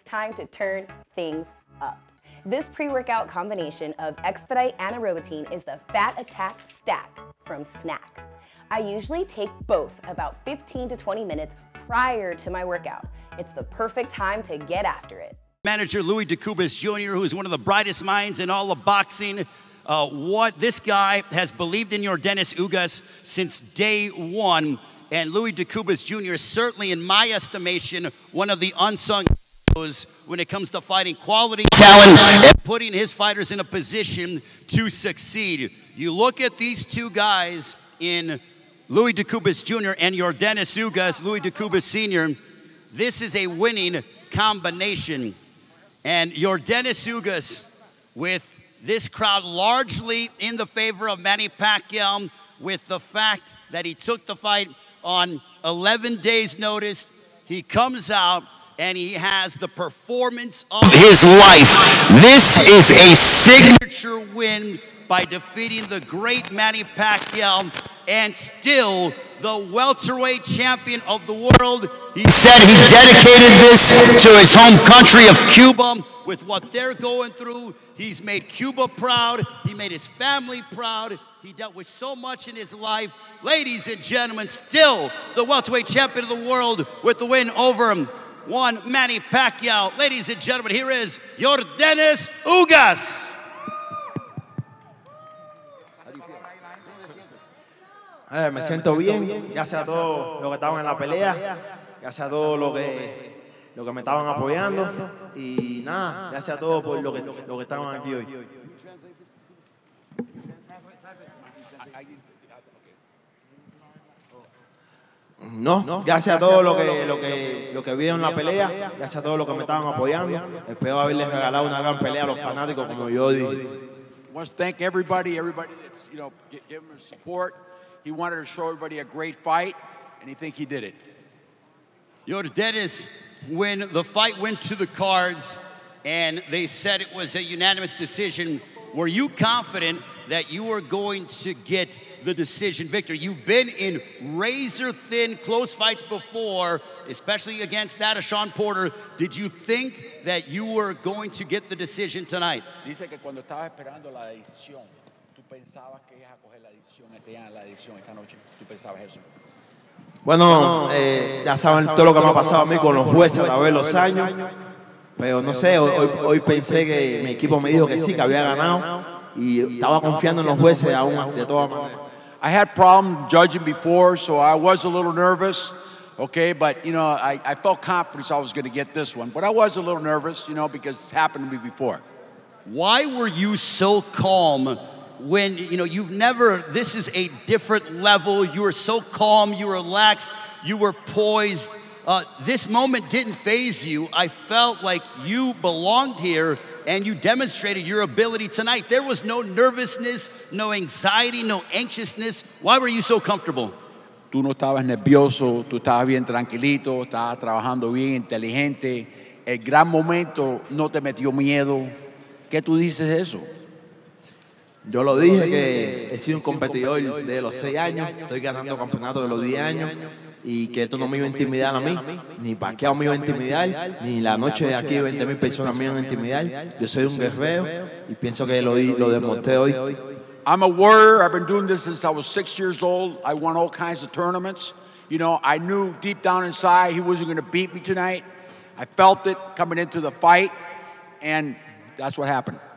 time to turn things up. This pre-workout combination of Expedite and Aerobatine is the Fat Attack Stack from Snack. I usually take both about 15 to 20 minutes prior to my workout. It's the perfect time to get after it. Manager Louis DeCubas Jr., who is one of the brightest minds in all of boxing. What this guy has believed in Yordenis Ugas since day one. And Louis DeCubas Jr. is certainly, in my estimation, one of the unsung heroes when it comes to fighting quality talent and putting his fighters in a position to succeed. You look at these two guys in Louis DeCubas Jr. and Yordenis Ugas, Louis DeCubas Sr., this is a winning combination. And Yordenis Ugas, with this crowd largely in the favor of Manny Pacquiao, with the fact that he took the fight on 11 days' notice, he comes out and he has the performance of his life. This is a signature win by defeating the great Manny Pacquiao and still the welterweight champion of the world. He said he dedicated this to his home country of Cuba. With what they're going through, he's made Cuba proud. He made his family proud. He dealt with so much in his life. Ladies and gentlemen, still the welterweight champion of the world with the win over one Manny Pacquiao. Ladies and gentlemen, here is Yordenis Ugas. Me siento bien, gracias a todos los que estaban en la pelea, gracias a todos los que me estaban apoyando y nada, gracias a todos por lo que estaban aquí hoy. No, gracias a todos los que vieron la pelea, gracias a todos los que me estaban apoyando. Espero haberles regalado una gran pelea a los fanáticos como yo dije. I want to thank everybody that's, give him support. He wanted to show everybody a great fight, and he think he did it. Yordenis, when the fight went to the cards and they said it was a unanimous decision, were you confident that you were going to get the decision victory? You've been in razor-thin close fights before, especially against that of Sean Porter. Did you think that you were going to get the decision tonight? Dice que cuando estaba esperando la decisión, tú pensabas que ibas a coger la decisión esta noche. ¿Tú pensabas eso? Bueno, ya saben todo lo que me ha pasado a mí con los jueces a través de los años, pero no sé, hoy pensé que mi equipo me dijo que sí, que había ganado y estaba confiando en los jueces aún de todas maneras. I had problems judging before, so I was a little nervous, okay, but, I felt confident I was going to get this one, but I was a little nervous, because it's happened to me before. Why were you so calm when, this is a different level. You were so calm, you were relaxed, you were poised. This moment didn't faze you. I felt like you belonged here and you demonstrated your ability tonight. There was no nervousness, no anxiety, no anxiousness. Why were you so comfortable? Tú no estabas nervioso, tú estabas bien tranquilito, estabas trabajando bien, inteligente. El gran momento no te metió miedo. ¿Qué tú dices de eso? Yo lo dije que he sido un competidor de los 6 años, estoy ganando campeonatos de los 10 años y que esto no me iba a intimidar a mí, ni Pacquiao me iba a intimidar, ni la noche de aquí 20,000 personas me iban a intimidar. Yo soy un guerrero y pienso que lo demostré hoy. I'm a warrior. I've been doing this since I was 6 years old. I won all kinds of tournaments. I knew deep down inside he wasn't going to beat me tonight. I felt it coming into the fight, and that's what happened.